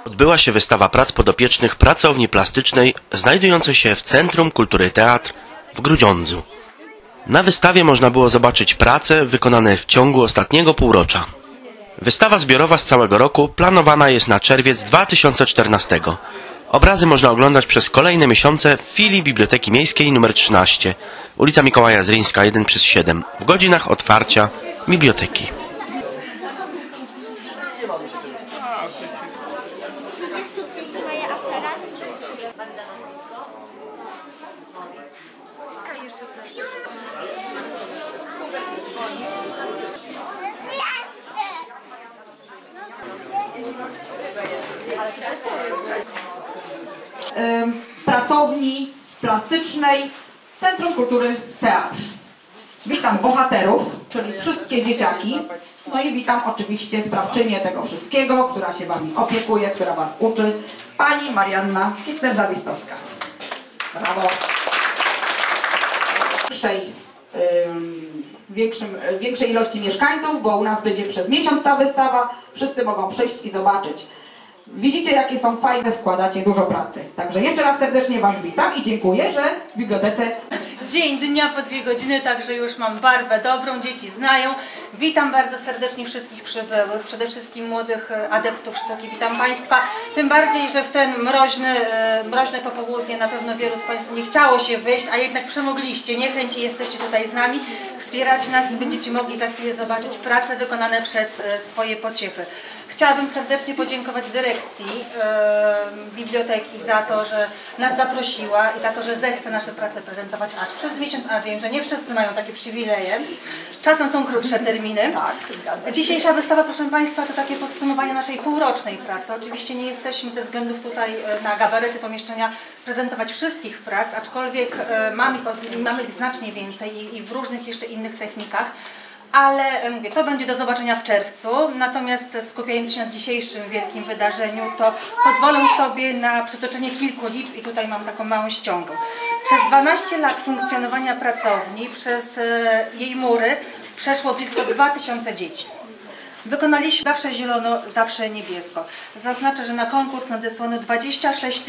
Odbyła się wystawa prac podopiecznych pracowni plastycznej znajdującej się w Centrum Kultury Teatr w Grudziądzu. Na wystawie można było zobaczyć prace wykonane w ciągu ostatniego półrocza. Wystawa zbiorowa z całego roku planowana jest na czerwiec 2014. Obrazy można oglądać przez kolejne miesiące w filii Biblioteki Miejskiej nr 13, ulica Mikołaja Zrińska 1/7, w godzinach otwarcia biblioteki. Pracowni plastycznej Centrum Kultury Teatr. Witam bohaterów, czyli wszystkie dzieciaki. No i witam oczywiście sprawczynię tego wszystkiego, która się wami opiekuje, która was uczy, pani Marianna Kittner-Zawistowska. Brawo. Większej ilości mieszkańców, bo u nas będzie przez miesiąc ta wystawa. Wszyscy mogą przyjść i zobaczyć. Widzicie, jakie są fajne, wkładacie dużo pracy. Także jeszcze raz serdecznie was witam i dziękuję, że w bibliotece... Dzień dnia po 2 godziny, także już mam barwę dobrą, dzieci znają. Witam bardzo serdecznie wszystkich przybyłych, przede wszystkim młodych adeptów sztuki. Witam Państwa, tym bardziej, że w ten mroźne popołudnie na pewno wielu z Państwa nie chciało się wyjść, a jednak przemogliście, niechęci jesteście tutaj z nami, wspierać nas i będziecie mogli za chwilę zobaczyć prace wykonane przez swoje pociechy. Chciałabym serdecznie podziękować dyrekcji biblioteki za to, że nas zaprosiła i za to, że zechce nasze prace prezentować aż przez miesiąc, a wiem, że nie wszyscy mają takie przywileje. Czasem są krótsze terminy. Tak. Dzisiejsza wystawa, proszę Państwa, to takie podsumowanie naszej półrocznej pracy. Oczywiście nie jesteśmy ze względów tutaj na gabaryty pomieszczenia prezentować wszystkich prac, aczkolwiek mamy ich znacznie więcej i w różnych jeszcze innych technikach. Ale mówię, to będzie do zobaczenia w czerwcu, natomiast skupiając się na dzisiejszym wielkim wydarzeniu, to pozwolę sobie na przytoczenie kilku liczb i tutaj mam taką małą ściągę. Przez 12 lat funkcjonowania pracowni, przez jej mury przeszło blisko 2000 dzieci. Wykonaliśmy zawsze zielono, zawsze niebiesko. Zaznaczę, że na konkurs nadesłano 26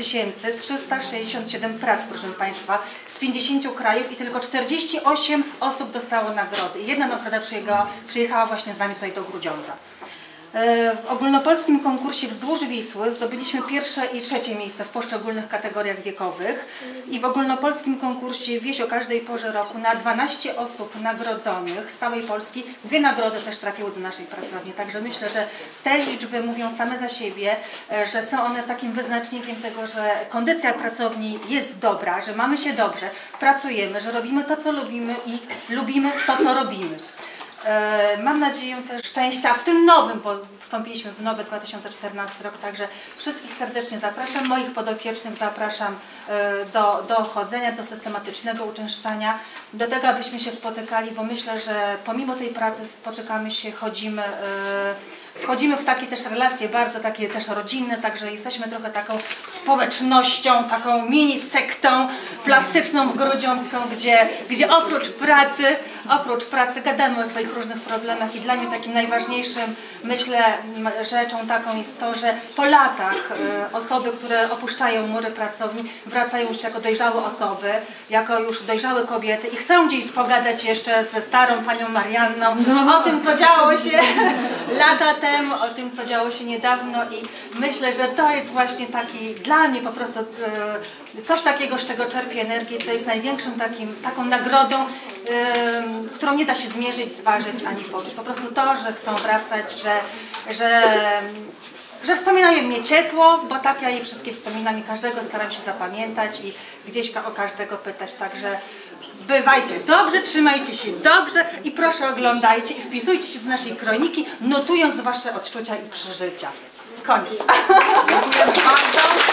367 prac, proszę Państwa, z 50 krajów i tylko 48 osób dostało nagrody. I jedna nagroda przyjechała właśnie z nami tutaj do Grudziądza. W ogólnopolskim konkursie Wzdłuż Wisły zdobyliśmy 1. i 3. miejsce w poszczególnych kategoriach wiekowych i w ogólnopolskim konkursie Wieś o każdej porze roku na 12 osób nagrodzonych z całej Polski 2 nagrody też trafiły do naszej pracowni. Także myślę, że te liczby mówią same za siebie, że są one takim wyznacznikiem tego, że kondycja pracowni jest dobra, że mamy się dobrze, pracujemy, że robimy to, co lubimy i lubimy to, co robimy. Mam nadzieję też szczęścia w tym nowym, bo wstąpiliśmy w nowy 2014 rok, także wszystkich serdecznie zapraszam, moich podopiecznych zapraszam do chodzenia, do systematycznego uczęszczania, do tego, abyśmy się spotykali, bo myślę, że pomimo tej pracy spotykamy się, wchodzimy w takie też relacje bardzo takie też rodzinne, także jesteśmy trochę taką społecznością, taką mini sektą plastyczną grudziącką, gdzie oprócz pracy gadamy o swoich różnych problemach i dla mnie takim najważniejszym, myślę, rzeczą taką jest to, że po latach osoby, które opuszczają mury pracowni, wracają już jako dojrzałe osoby, jako już dojrzałe kobiety i chcą gdzieś pogadać jeszcze ze starą panią Marianną o tym, co działo się lata temu, o tym, co działo się niedawno i myślę, że to jest właśnie taki dla mnie po prostu coś takiego, z czego czerpię energię, co jest największą taką nagrodą, którą nie da się zmierzyć, zważyć ani poczuć. Po prostu to, że chcą wracać, że wspominają mnie ciepło, bo tak ja je wszystkie wspominam i każdego staram się zapamiętać i gdzieś o każdego pytać, także bywajcie dobrze, trzymajcie się dobrze i proszę oglądajcie i wpisujcie się do naszej kroniki, notując wasze odczucia i przeżycia. Koniec. Dziękuję bardzo.